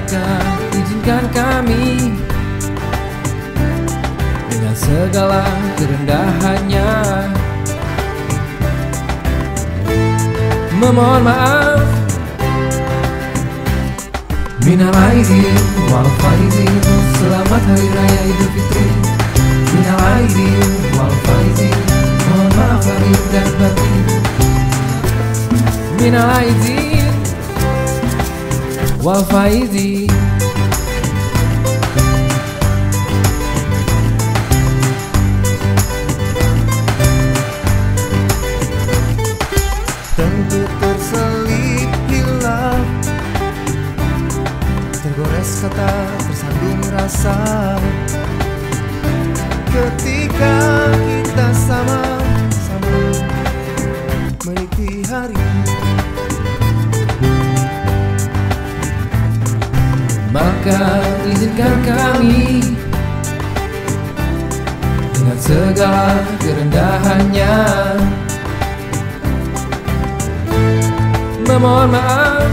Maka izinkan kami dengan segala kerendahannya memohon maaf. Minal aidin wal faizin, selamat hari raya Idul Fitri. Minal aidin wal faizin, mohon maaf lahir dan batin. Minal aidin wal faizin. Tentu terselip hilaf, tergores kata, tersandung rasa, ketika kita sama-sama meniti hari. Maka izinkan kami dengan segala kerendahannya memohon maaf.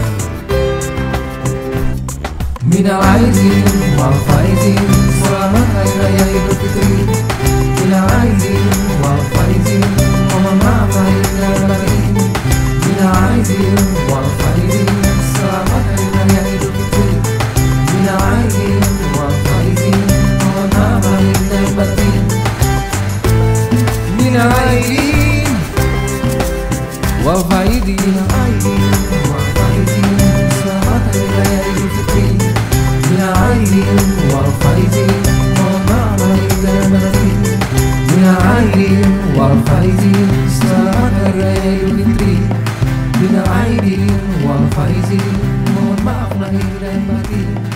Minal aidin wal faizin, selamat hari raya Idul Fitri. Minal aidin wal faizin, mohon maaf lahir dan batin. Minal aidin wal faizin, selamat hari raya Idul Fitri. Minal aidin wal faizin, mohon maaf lahir dan batin. Minal aidin wal faizin, selamat hari raya Idul Fitri. Minal aidin wal faizin, mohon maaf lahir dan batin. Minal aidin wal faizin, selamat hari raya Idul Fitri. Minal aidin wal faizin, mohon maaf lahir dan batin.